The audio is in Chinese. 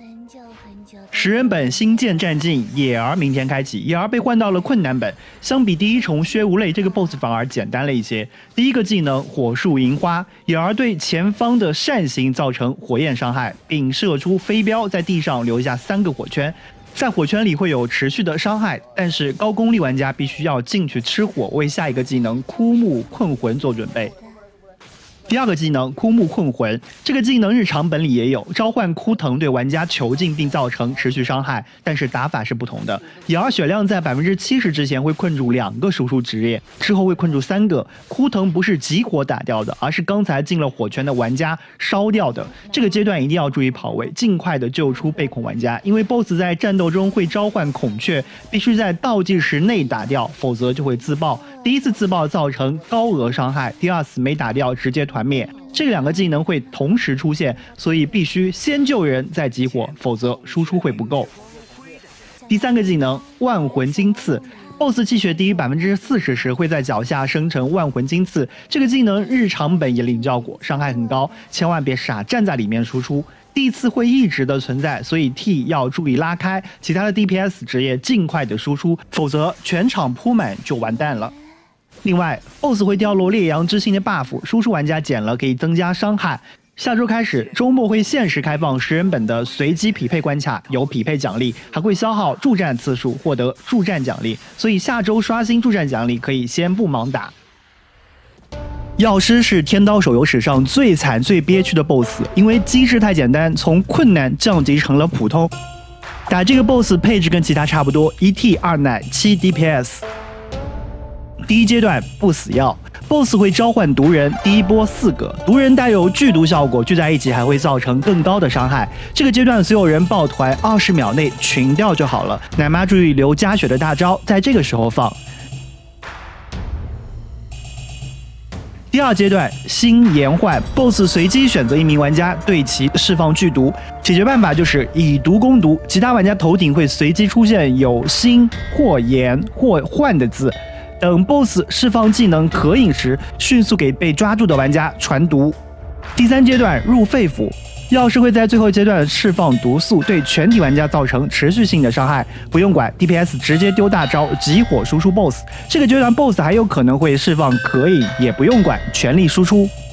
10人本新建战境野儿明天开启，野儿被换到了困难本，相比第一重薛无泪，这个 BOSS 反而简单了一些。第一个技能火树银花，野儿对前方的扇形造成火焰伤害，并射出飞镖，在地上留下3个火圈。在火圈里会有持续的伤害，但是高功力玩家必须要进去吃火，为下一个技能枯木困魂做准备。第二个技能枯木困魂，这个技能日常本里也有，召唤枯藤对玩家囚禁并造成持续伤害，但是打法是不同的。野儿血量在70%之前会困住2个输出职业，之后会困住3个。枯藤不是集火打掉的，而是刚才进了火圈的玩家烧掉的。这个阶段一定要注意跑位，尽快的救出被恐玩家，因为 BOSS 在战斗中会召唤孔雀，必须在倒计时内打掉，否则就会自爆。第一次自爆造成高额伤害，第二次没打掉直接团灭。这2个技能会同时出现，所以必须先救人再集火，否则输出会不够。第3个技能万魂金刺。BOSS 气血低于40%时，会在脚下生成万魂金刺。这个技能日常本也领效果，伤害很高，千万别傻站在里面输出。第一次会一直的存在，所以 T 要注意拉开，其他的 DPS 职业尽快的输出，否则全场铺满就完蛋了。另外 ，BOSS 会掉落烈阳之心的 buff， 输出玩家捡了可以增加伤害。下周开始，周末会限时开放10人本的随机匹配关卡，有匹配奖励，还会消耗助战次数获得助战奖励，所以下周刷新助战奖励可以先不盲打。药师是天刀手游史上最惨最憋屈的 BOSS， 因为机制太简单，从困难降级成了普通。打这个 BOSS 配置跟其他差不多，1T 2奶7 DPS。第一阶段不死药 ，BOSS 会召唤毒人，第一波4个，毒人带有剧毒效果，聚在一起还会造成更高的伤害。这个阶段所有人抱团20秒内群掉就好了。奶妈注意留加血的大招，在这个时候放。第2阶段新延缓 ，BOSS 随机选择1名玩家对其释放剧毒，解决办法就是以毒攻毒，其他玩家头顶会随机出现有新或延或换的字。等 BOSS 释放技能可饮时，迅速给被抓住的玩家传毒。第3阶段入肺腑，药师会在最后阶段释放毒素，对全体玩家造成持续性的伤害，不用管 DPS 直接丢大招集火输出 BOSS。这个阶段 BOSS 还有可能会释放可饮，也不用管，全力输出。